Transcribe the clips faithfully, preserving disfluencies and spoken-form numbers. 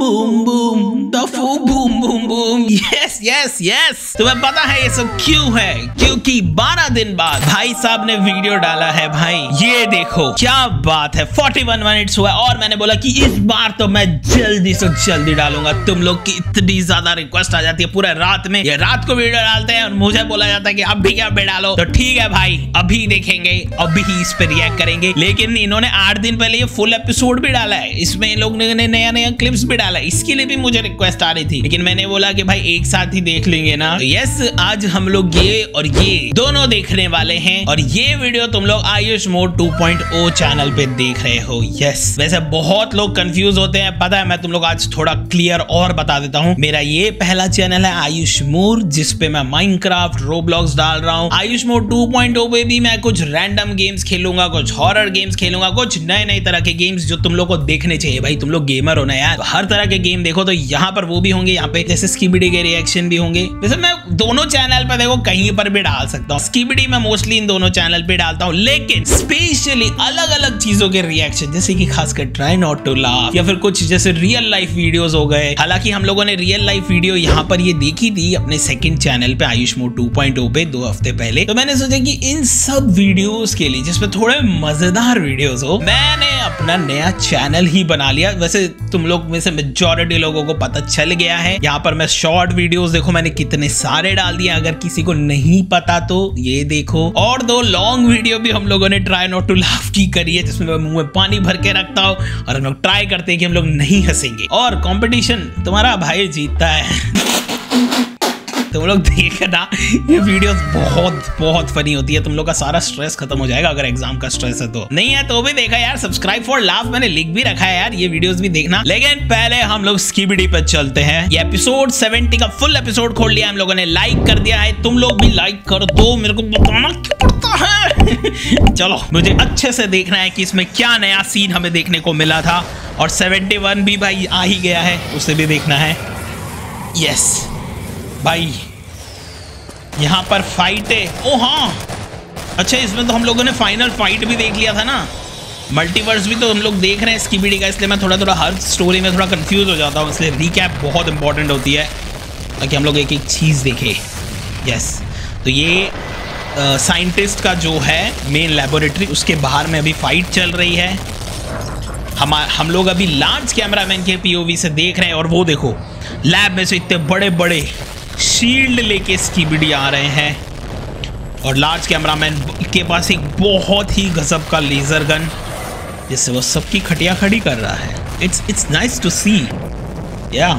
Boom boom दफू boom boom boom. Yes yes yes, तुम्हें पता है ये सब क्यों है? क्योंकि बारह दिन बाद भाई साहब ने वीडियो डाला है। भाई ये देखो क्या बात है, इकतालीस मिनट्स हुआ और मैंने बोला कि इस बार तो मैं जल्दी से जल्दी डालूंगा। तुम लोग की इतनी ज्यादा रिक्वेस्ट आ जाती है पूरे रात में, ये रात को वीडियो डालते हैं और मुझे बोला जाता है कि अब भी क्या पे डालो। तो ठीक है भाई, अभी देखेंगे, अभी ही इस पे रिएक्ट करेंगे। लेकिन इन्होंने आठ दिन पहले ये फुल एपिसोड भी डाला है, इसमें इन लोग ने नया नया क्लिप्स भी डाला है, इसके लिए भी मुझे रिक्वेस्ट आ रही थी। लेकिन मैंने बोला कि भाई एक साथ ही देख लेंगे ना। तो यस, आज हम लोग ये और ये दोनों देखने वाले हैं और ये वीडियो तुम लोग Ayush mode two point O channel पे देख रहे हो। यस, वैसे बहुत लोग कंफ्यूज होते हैं, पता है, मैं तुम लोग आज थोड़ा क्लियर और बता देता हूँ। मेरा ये पहला चैनल है आयुष मोड, जिसपे मैं माइनक्राफ्ट, रोब्लॉक्स डाल रहा हूँ। Ayush mode two point O पे भी मैं कुछ रैंडम गेम्स खेलूंगा, कुछ हॉरर गेम्स खेलूंगा, कुछ नए नए तरह के गेम्स जो तुम लोग को देखने चाहिए। भाई तुम लोग गेमर हो ना यार, तो हर तरह के गेम देखो। तो यहाँ पर वो भी होंगे, यहाँ पे जैसे स्कीबिडी के रिएक्शन भी होंगे। वैसे मैं दोनों चैनल पे देखो कहीं पर भी डाल सकता हूँ। स्कीबिडी मैं मोस्टली इन दोनों चैनल पे डालता हूँ, लेकिन स्पेशली अलग अलग चीजों के रिएक्शन, जैसे कि खासकर ट्राई नॉट टू लाफ या फिर कुछ जैसे रियल लाइफ वीडियोस हो गए। हालांकि हम लोगों ने रियल लाइफ वीडियो यहाँ पर ये देखी थी अपने सेकंड चैनल पे Ayush mode two point O पे दो हफ्ते पहले। तो मैंने सोचा कि इन सब वीडियोस के लिए जिसमें थोड़े मजेदार वीडियोस हो, मैंने अपना नया चैनल ही बना लिया। वैसे तुम लोग में से मेजॉरिटी लोगों को पता चल गया है। यहाँ पर मैं शॉर्ट वीडियोस देखो मैंने कितने सारे डाल दिए, अगर किसी को नहीं पता तो ये देखो। और दो लॉन्ग वीडियो भी हम लोगों ने ट्राई नॉट टू लाफ की करी है, जिसमें मैं मुंह में पानी भर के रखता हूँ और हम लोग ट्राई करते हैं कि हम लोग नहीं हंसेंगे। और कंपटीशन तुम्हारा भाई जीतता है। तुम लोग देखना, ये वीडियोस बहुत बहुत फनी होती है। तुम लोग का सारा स्ट्रेस खत्म हो जाएगा, अगर एग्जाम का स्ट्रेस है तो। नहीं है तो भी देखा यार, सब्सक्राइब फॉर लाफ मैंने लिख भी रखा है यार, ये वीडियोस भी देखना। लेकिन पहले हम लोग स्कीबिडी पे चलते हैं। ये एपिसोड सत्तर का फुल एपिसोड खोल लिया हम लोगों ने, लाइक कर दिया है। तुम लोग भी लाइक कर दो, मेरे को बताना क्या पड़ता है। चलो, मुझे अच्छे से देखना है कि इसमें क्या नया सीन हमें देखने को मिला था। और इकहत्तर भी भाई आ ही गया है, उसे भी देखना है। यस भाई, यहाँ पर फाइट है। ओ हाँ, अच्छा, इसमें तो हम लोगों ने फाइनल फाइट भी देख लिया था ना। मल्टीवर्स भी तो हम लोग देख रहे हैं स्कीबिडी का, इसलिए मैं थोड़ा थोड़ा हर स्टोरी में थोड़ा कंफ्यूज हो जाता हूँ, इसलिए रिकैप बहुत इंपॉर्टेंट होती है ताकि हम लोग एक एक चीज़ देखें। यस, तो ये साइंटिस्ट का जो है मेन लेबोरेटरी, उसके बाहर में अभी फाइट चल रही है। हम हम लोग अभी लार्ज कैमरामैन के पीओवी से देख रहे हैं। और वो देखो, लैब में से इतने बड़े बड़े शील्ड लेके स्कीबिडी आ रहे हैं और लार्ज कैमरामैन के पास एक बहुत ही गजब का लेजर गन, जिससे वो सबकी खटिया खड़ी कर रहा है। It's it's nice to see ya.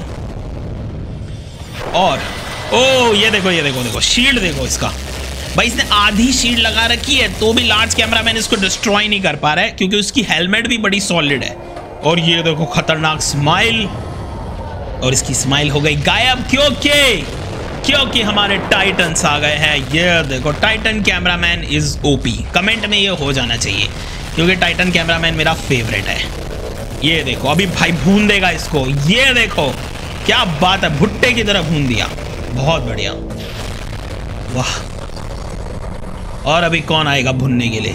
और ओ ये देखो ये देखो देखो शील्ड देखो इसका। भाई इसने आधी शील्ड लगा रखी है तो भी लार्ज कैमरामैन इसको डिस्ट्रॉय नहीं कर पा रहा है, क्योंकि उसकी हेलमेट भी बड़ी सॉलिड है। और ये देखो खतरनाक स्माइल, और इसकी स्माइल हो गई गायब। क्योंकि क्योंकि हमारे टाइटन्स आ गए हैं। ये देखो, Titan cameraman is OP. Comment में ये हो जाना चाहिए, क्योंकि टाइटन कैमरामैन मेरा फेवरेट है। ये देखो, अभी भाई भून देगा इसको। ये देखो क्या बात है, भुट्टे की तरह भून दिया, बहुत बढ़िया, वाह। और अभी कौन आएगा भुनने के लिए?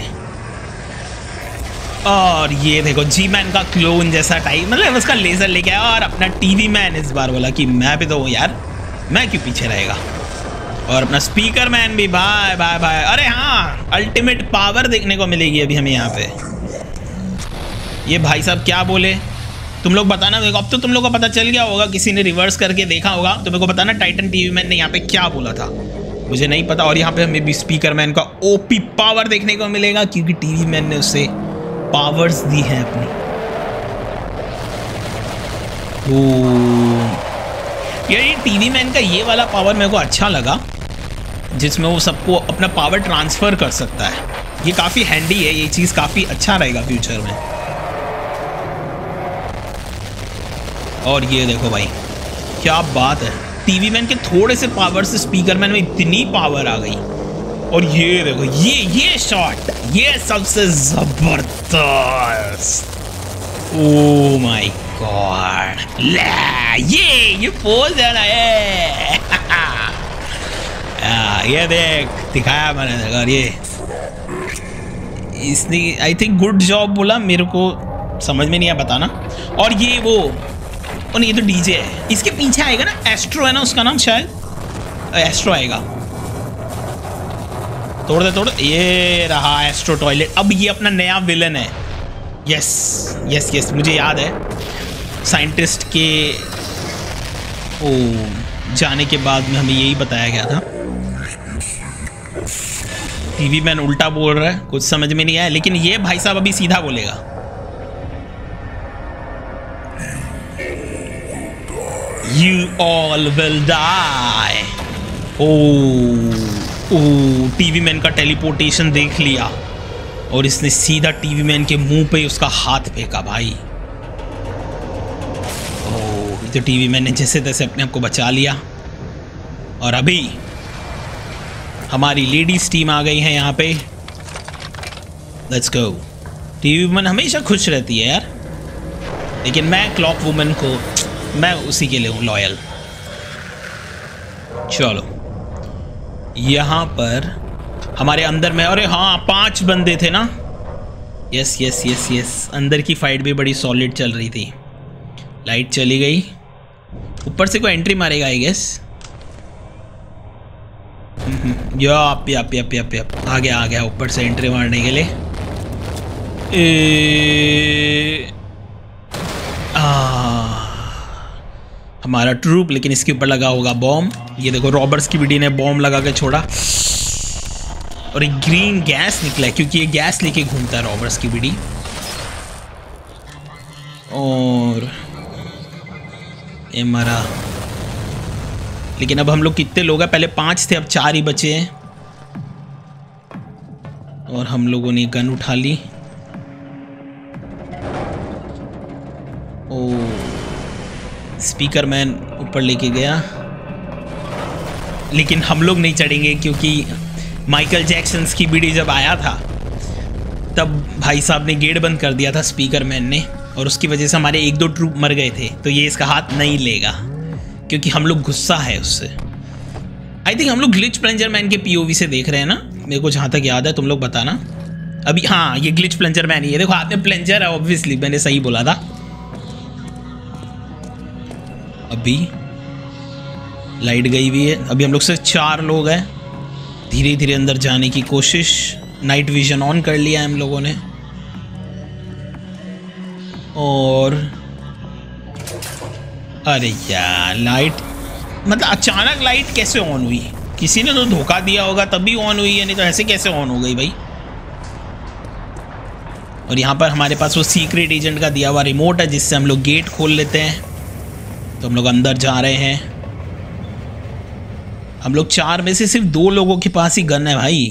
और ये देखो, जी मैन का क्लोन जैसा टाइप, मतलब उसका लेजर लेके आया। और अपना टीवी मैन इस बार बोला कि मैं भी तो वो यार, मैं क्यों पीछे रहेगा। और अपना स्पीकर मैन भी, बाय बाय बाय। अरे हाँ, अल्टीमेट पावर देखने को मिलेगी अभी हमें यहाँ पे। ये भाई साहब क्या बोले तुम लोग बताना मेरे को। अब तो तुम लोग को पता चल गया होगा, किसी ने रिवर्स करके देखा होगा, तो मेरे को बताना टाइटन टीवी मैन ने यहाँ पे क्या बोला था, मुझे नहीं पता। और यहाँ पे हमें भी स्पीकर मैन का ओपी पावर देखने को मिलेगा, क्योंकि टीवी मैन ने उसे पावर्स दी है अपनी। ओ ये टीवी मैन का ये वाला पावर मेरे को अच्छा लगा, जिसमें वो सबको अपना पावर ट्रांसफर कर सकता है। ये काफी हैंडी है, ये चीज काफी अच्छा रहेगा फ्यूचर में। और ये देखो भाई क्या बात है, टीवी मैन के थोड़े से पावर से स्पीकर मैन में इतनी पावर आ गई। और ये देखो, ये ये शॉट, ये सबसे जबरदस्त। ओ माय गॉड, ये ये पोज है ना, ये आ, ये देख दिखाया मैंने। और ये इसने आई थिंक गुड जॉब बोला, मेरे को समझ में नहीं आया बताना। और ये वो और नहीं, ये तो डीजे है। इसके पीछे आएगा ना, एस्ट्रो है ना उसका नाम, शायद एस्ट्रो आएगा। तोड़ दे तोड़, ये रहा एस्ट्रो टॉयलेट। अब ये अपना नया विलन है। यस यस यस, मुझे याद है साइंटिस्ट के ओ जाने के बाद में हमें यही बताया गया था। टीवी मैन उल्टा बोल रहा है, कुछ समझ में नहीं आया, लेकिन ये भाई साहब अभी सीधा बोलेगा। You all will die। Oh oh TV man का टेलीपोर्टेशन देख लिया और इसने सीधा टीवी मैन के मुंह पे उसका हाथ फेंका भाई। ओ तो टीवी मैन ने जैसे तैसे अपने आप को बचा लिया। और अभी हमारी लेडीज टीम आ गई है यहाँ पे। Let's go. टीवी वुमन हमेशा खुश रहती है यार, लेकिन मैं क्लॉक वुमन को, मैं उसी के लिए हूँ लॉयल। चलो यहाँ पर हमारे अंदर में, अरे हाँ पांच बंदे थे ना। यस यस यस यस, अंदर की फाइट भी बड़ी सॉलिड चल रही थी। लाइट चली गई, ऊपर से कोई एंट्री मारेगा I guess. Yup yup yup yup yup, आ गया आ गया ऊपर से एंट्री मारने के लिए। ए, आ, हमारा ट्रूप, लेकिन इसके ऊपर लगा होगा बॉम्ब। ये देखो रॉबर्ट्स की बीडी ने बॉम्ब लगा के छोड़ा और एक ग्रीन गैस निकला है, क्योंकि ये गैस लेके घूमता है रॉबर्ट्स की बीडी। और ये मरा, लेकिन अब हम लोग कितने लोग हैं, पहले पांच थे अब चार ही बचे हैं। और हम लोगों ने गन उठा ली। ओ स्पीकर मैन ऊपर लेके गया, लेकिन हम लोग नहीं चढ़ेंगे क्योंकि माइकल जैक्सन की बीडी जब आया था तब भाई साहब ने गेट बंद कर दिया था स्पीकर मैन ने, और उसकी वजह से हमारे एक दो ट्रूप मर गए थे। तो ये इसका हाथ नहीं लेगा क्योंकि हम लोग गुस्सा है उससे। आई थिंक हम लोग ग्लिच प्लंजर मैन के पीओवी से देख रहे हैं ना, मेरे को जहाँ तक याद है, तुम लोग बताना अभी। हाँ ये ग्लिच प्लंजर मैन ही है, देखो हाथ में प्लंजर है, ऑब्वियसली मैंने सही बोला था। अभी लाइट गई हुई है, अभी हम लोग सिर्फ चार लोग हैं। धीरे धीरे अंदर जाने की कोशिश। नाइट विजन ऑन कर लिया है हम लोगों ने। और अरे यार लाइट, मतलब अचानक लाइट कैसे ऑन हुई? किसी ने तो धोखा दिया होगा तभी ऑन हुई है, नहीं तो ऐसे कैसे ऑन हो गई भाई। और यहाँ पर हमारे पास वो सीक्रेट एजेंट का दिया हुआ रिमोट है जिससे हम लोग गेट खोल लेते हैं। तो हम लोग अंदर जा रहे हैं। हम लोग चार में से सिर्फ दो लोगों के पास ही गन है भाई।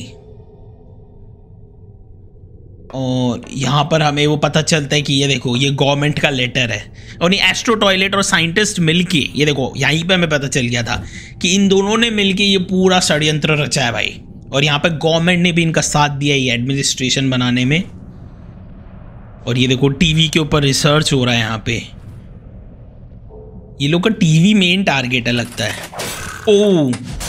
और यहाँ पर हमें वो पता चलता है कि ये देखो ये गवर्नमेंट का लेटर है, और ये एस्ट्रो टॉयलेट और साइंटिस्ट मिलके, ये देखो यहीं पे हमें पता चल गया था कि इन दोनों ने मिलके ये पूरा षड्यंत्र रचा है भाई। और यहाँ पे गवर्नमेंट ने भी इनका साथ दिया ये एडमिनिस्ट्रेशन बनाने में। और ये देखो टीवी के ऊपर रिसर्च हो रहा है यहाँ पे। ये लोग का टीवी मेन टारगेट है लगता है। ओ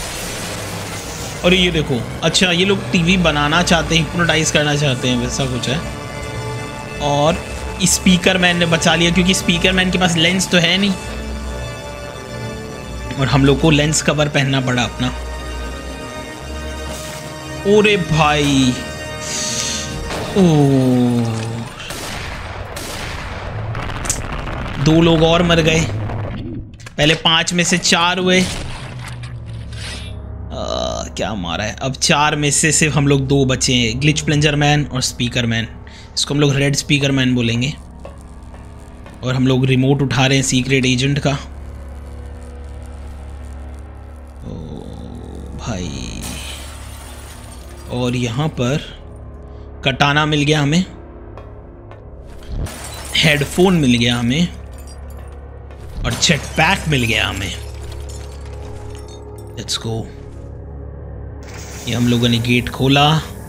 और ये देखो, अच्छा ये लोग टीवी बनाना चाहते हैं, हिप्नोटाइज करना चाहते हैं, वैसा कुछ है। और स्पीकर मैन ने बचा लिया क्योंकि स्पीकर मैन के पास लेंस तो है नहीं, और हम लोग को लेंस कवर पहनना पड़ा अपना। ओरे भाई, ओ दो लोग और मर गए। पहले पांच में से चार हुए। आ, क्या मारा है, अब चार में से सिर्फ हम लोग दो बचे हैं, ग्लिच प्लंजर मैन और स्पीकर मैन। इसको हम लोग रेड स्पीकर मैन बोलेंगे। और हम लोग रिमोट उठा रहे हैं सीक्रेट एजेंट का। ओ भाई, और यहाँ पर कटाना मिल गया हमें, हेडफोन मिल गया हमें, और जेट पैक मिल गया हमें। Let's go. ये हम लोगों ने गेट खोला,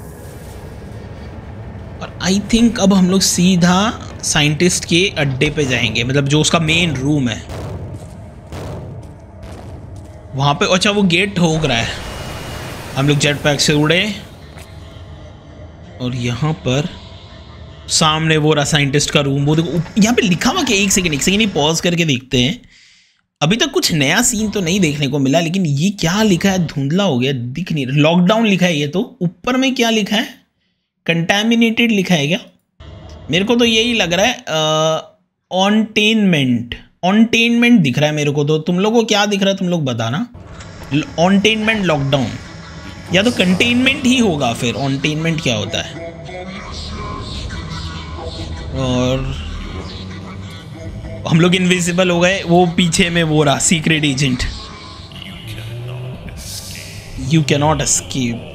और आई थिंक अब हम लोग सीधा साइंटिस्ट के अड्डे पे जाएंगे, मतलब जो उसका मेन रूम है वहां पे। अच्छा वो गेट ठोक रहा है। हम लोग जेट पैक से उड़े, और यहाँ पर सामने वो रहा साइंटिस्ट का रूम। वो देखो यहाँ पे लिखा हुआ क्या, एक सेकंड एक सेकंड पॉज करके देखते हैं। अभी तक कुछ नया सीन तो नहीं देखने को मिला, लेकिन ये क्या लिखा है, धुंधला हो गया, दिख नहीं रहा। लॉकडाउन लिखा है ये तो। ऊपर में क्या लिखा है, कंटामिनेटेड लिखा है क्या? मेरे को तो यही लग रहा है ऑनटेनमेंट, ऑनटेनमेंट दिख रहा है मेरे को तो। तुम लोगों को क्या दिख रहा है, तुम लोग बताना। ऑनटेनमेंट लॉकडाउन या तो कंटेनमेंट ही होगा फिर। ऑनटेनमेंट क्या होता है? और हम लोग इनविजिबल हो गए। वो पीछे में वो रहा secret agent, you can not escape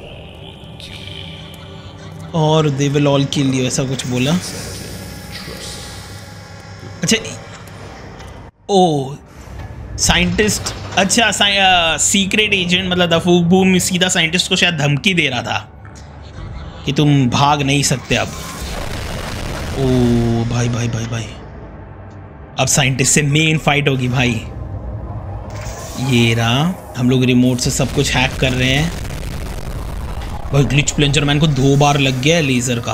और they will all kill you, ऐसा कुछ बोला। अच्छा ओ साइंटिस्ट, अच्छा सीक्रेट एजेंट मतलब दफूक बूम सीधा साइंटिस्ट को शायद धमकी दे रहा था कि तुम भाग नहीं सकते अब। ओ भाई भाई भाई भाई, अब साइंटिस्ट से मेन फाइट होगी भाई। ये रहा, हम लोग रिमोट से सब कुछ हैक कर रहे हैं भाई। ग्लिच प्लंजर मैन को दो बार लग गया है लेजर का।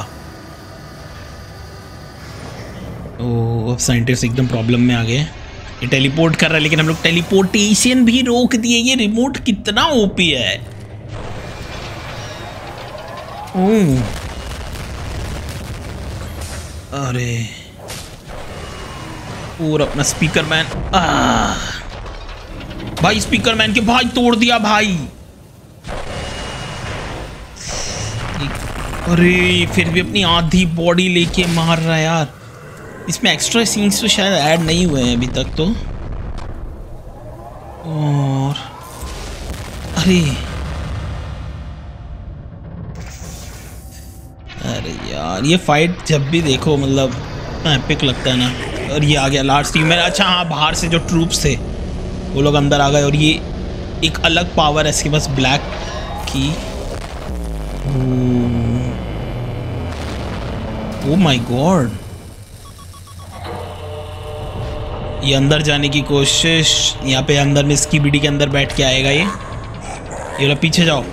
ओ अब साइंटिस्ट एकदम प्रॉब्लम में आ गए। ये टेलीपोर्ट कर रहा है, लेकिन हम लोग टेलीपोर्टेशन भी रोक दिए। ये रिमोट कितना ओपी है। ओ अरे और अपना स्पीकर मैन, भाई स्पीकर मैन के भाई तोड़ दिया भाई। अरे फिर भी अपनी आधी बॉडी लेके मार रहा है यार। इसमें एक्स्ट्रा सीन्स तो शायद ऐड नहीं हुए हैं अभी तक तो। और अरे अरे यार ये फाइट जब भी देखो मतलब एपिक लगता है ना। और ये आ गया लास्ट टीम में। अच्छा हाँ, बाहर से जो ट्रूप्स थे वो लोग अंदर आ गए। और ये एक अलग पावर है इसके पास, ब्लैक की। ओ माय गॉड, ये अंदर जाने की कोशिश। यहाँ पे अंदर में इसकी बीडी के अंदर बैठ के आएगा ये। ये लोग पीछे जाओ।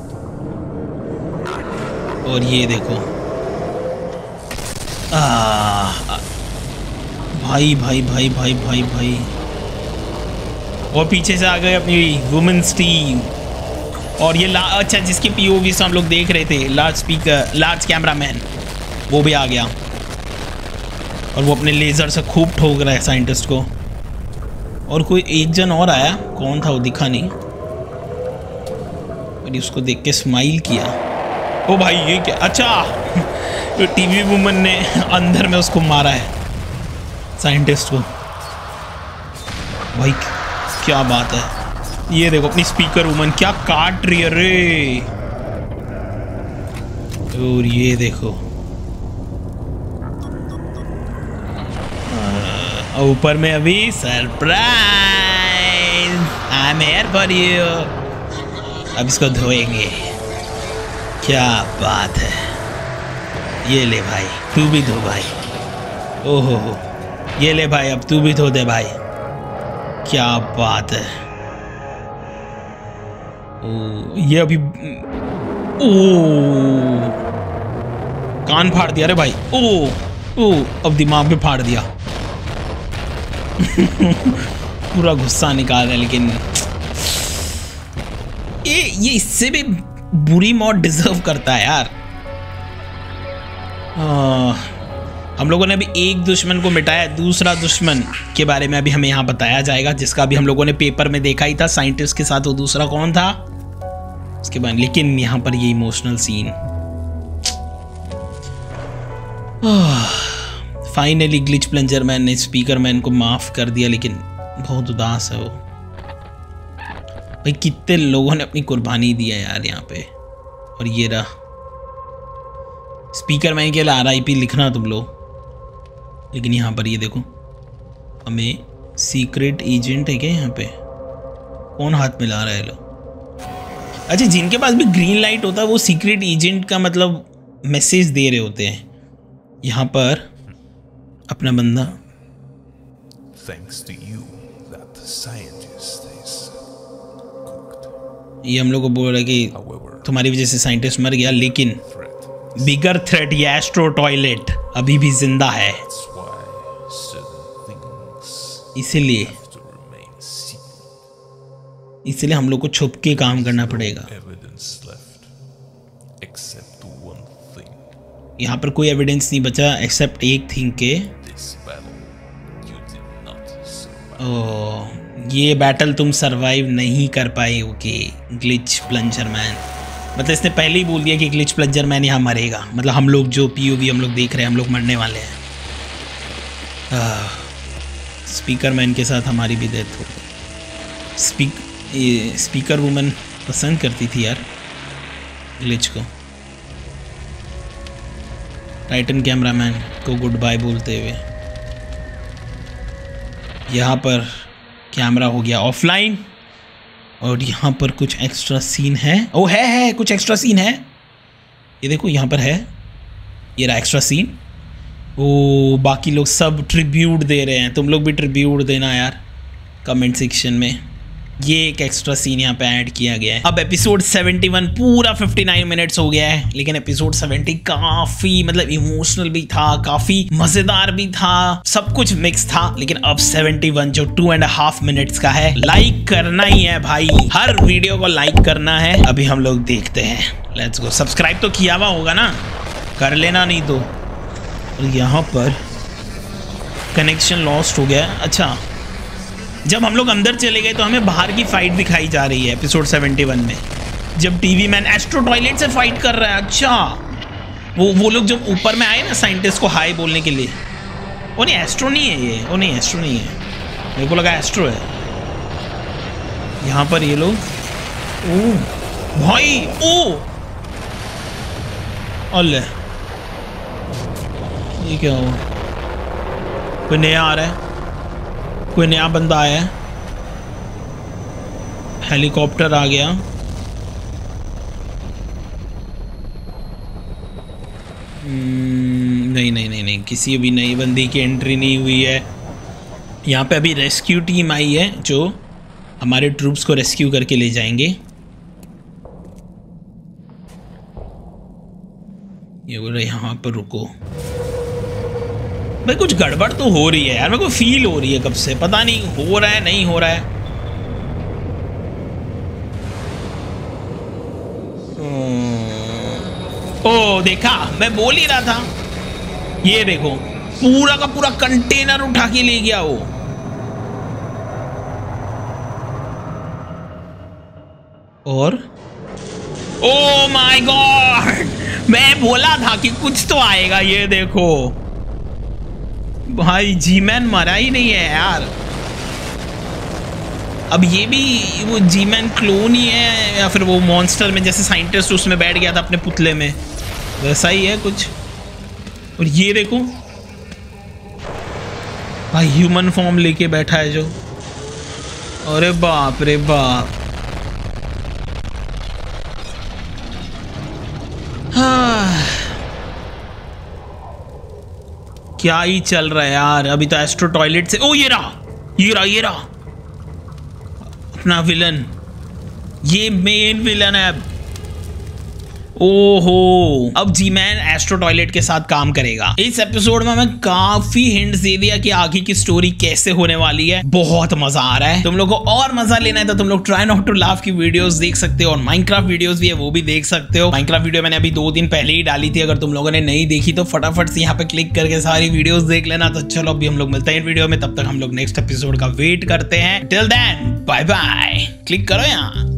और ये देखो आ, भाई भाई भाई भाई भाई भाई। और पीछे से आ गए अपनी वुमेन्स टीम। और ये ला अच्छा जिसकी पीओवी से हम लोग देख रहे थे, large speaker large camera man, वो भी आ गया। और वो अपने लेज़र से खूब ठोक रहा है साइंटिस्ट को। और कोई एक जन और आया, कौन था वो दिखा नहीं। और उसको देख के स्माइल किया। ओ भाई ये क्या, अच्छा तो टीवी वुमन ने अंदर में उसको मारा है साइंटिस्ट को। भाई क्या बात है। ये देखो अपनी स्पीकर वुमन क्या काट रही है रे। और ये देखो ऊपर में अभी surprise, I am here for you. अब इसको धोएंगे। क्या बात है। ये ले भाई, तू भी धो भाई। ओहो हो, ये ले भाई, अब तू भी धो दे भाई। क्या बात है। ओ ये अभी ओ कान फाड़ दिया रे भाई। ओ ओ अब दिमाग में फाड़ दिया। पूरा गुस्सा निकाल रहा है। लेकिन ये ये इससे भी बुरी मौत डिजर्व करता है यार। आ, हम लोगों ने अभी एक दुश्मन को मिटाया, दूसरा दुश्मन के बारे में अभी हमें यहाँ बताया जाएगा, जिसका भी हम लोगों ने पेपर में देखा ही था साइंटिस्ट के साथ। वो दूसरा कौन था उसके बाद। लेकिन यहाँ पर ये emotional scene, finally glitch plunger man ने स्पीकर मैन को माफ कर दिया। लेकिन बहुत उदास है वो भाई। कितने लोगों ने अपनी कुर्बानी दी है यार यहाँ पे। और ये रहा स्पीकर मैन के लिए आर आई पी लिखना तुम लोग। लेकिन यहाँ पर ये देखो हमें सीक्रेट एजेंट है क्या यहाँ पे, कौन हाथ मिला रहा है लोग। अच्छा जिनके पास भी ग्रीन लाइट होता है वो सीक्रेट एजेंट का मतलब मैसेज दे रहे होते हैं। यहाँ पर अपना बंदा, ये हम लोग को बोल रहा है कि तुम्हारी वजह से साइंटिस्ट मर गया, लेकिन बिगर थ्रेट ये एस्ट्रो टॉयलेट अभी भी जिंदा है, इसीलिए इसलिए हम लोग को छुप के काम करना पड़ेगा। यहाँ पर कोई एविडेंस नहीं बचा एक्सेप्ट एक थिंग के। ओह, ये बैटल तुम सरवाइव नहीं कर पाए। ओके, ग्लिच प्लंजर मैन, मतलब इसने पहले ही बोल दिया कि ग्लिच प्लंजर मैन यहाँ मरेगा। मतलब हम लोग जो पीओवी हम लोग देख रहे हैं, हम लोग मरने वाले हैं। स्पीकर मैन के साथ हमारी भी डेथ हो गई। स्पीक ये स्पीकर वुमन पसंद करती थी यार ग्लिच को। टाइटन कैमरामैन को गुड बाय बोलते हुए यहाँ पर कैमरा हो गया ऑफलाइन। और यहाँ पर कुछ एक्स्ट्रा सीन है। ओ है है कुछ एक्स्ट्रा सीन है, ये देखो यहाँ पर है, ये रहा एक्स्ट्रा सीन। ओ बाकी लोग सब ट्रिब्यूट दे रहे हैं, तुम लोग भी ट्रिब्यूट देना यार कमेंट सेक्शन में। ये एक एक्स्ट्रा सीन यहाँ पे ऐड किया गया है। अब एपिसोड इकहत्तर पूरा उनसठ मिनट्स हो गया है, लेकिन एपिसोड सत्तर काफी मतलब इमोशनल भी था, काफी मजेदार भी था, सब कुछ मिक्स था। लेकिन अब इकहत्तर जो टू एंड हाफ मिनट्स का है, लाइक करना ही है भाई, हर वीडियो को लाइक करना है। अभी हम लोग देखते हैं, लेट्स गो। सब्सक्राइब तो किया हुआ होगा ना, कर लेना नहीं तो। और यहाँ पर कनेक्शन लॉस्ट हो गया। अच्छा, जब हम लोग अंदर चले गए तो हमें बाहर की फाइट दिखाई जा रही है एपिसोड इकहत्तर में, जब टीवी मैन एस्ट्रो टॉयलेट से फाइट कर रहा है। अच्छा, वो वो लोग जब ऊपर में आए ना साइंटिस्ट को हाई बोलने के लिए, वो नहीं एस्ट्रो नहीं है ये, वो नहीं एस्ट्रो नहीं है, मेरे को लगा एस्ट्रो है। यहाँ पर ये लोग, ओ भाई, ओ अल्ले, ये क्या हुआ? कोई नया आ रहा है, कोई नया बंदा आया है। हेलीकॉप्टर आ गया। नहीं नहीं नहीं नहीं किसी भी नई बंदी की एंट्री नहीं हुई है। यहाँ पे अभी रेस्क्यू टीम आई है जो हमारे ट्रूप्स को रेस्क्यू करके ले जाएंगे। ये बोल रहे यहाँ पर रुको भाई, कुछ गड़बड़ तो हो रही है यार, मेरे को फील हो रही है कब से, पता नहीं हो रहा है नहीं हो रहा है। ओ देखा, मैं बोल ही रहा था। ये देखो पूरा का पूरा कंटेनर उठा के ले गया वो। और ओ माय गॉड, मैं बोला था कि कुछ तो आएगा। ये देखो भाई, जी मैन मरा ही नहीं है यार। अब ये भी वो जी मैन क्लोन ही है या फिर वो मॉन्स्टर में जैसे साइंटिस्ट उसमें बैठ गया था अपने पुतले में, वैसा ही है कुछ। और ये देखो भाई, ह्यूमन फॉर्म लेके बैठा है जो, अरे बाप रे बाप। हाँ, क्या ही चल रहा है यार। अभी तो एस्ट्रो टॉयलेट से, ओ ये रहा ये रहा ये रहा अपना विलन, ये मेन विलन है अब। ओहो, अब जी मैन एस्ट्रो टॉयलेट के साथ काम करेगा। इस एपिसोड में हमें काफी हिंट्स दे दिया कि आगे की स्टोरी कैसे होने वाली है। बहुत मजा आ रहा है। तुम लोग को और मजा लेना है तो तुम लोग ट्राई नॉट टू लाफ की वीडियोस देख सकते हो, और माइनक्राफ्ट वीडियोस भी है वो भी देख सकते हो। माइनक्राफ्ट वीडियो मैंने अभी दो दिन पहले ही डाली थी, अगर तुम लोगों ने नहीं देखी तो फटाफट से यहाँ पे क्लिक करके सारी वीडियोस देख लेना। तो चलो अभी हम लोग मिलते हैं वीडियो में, तब तक हम लोग नेक्स्ट एपिसोड का वेट करते हैं। Till then bye bye, click करो यहाँ।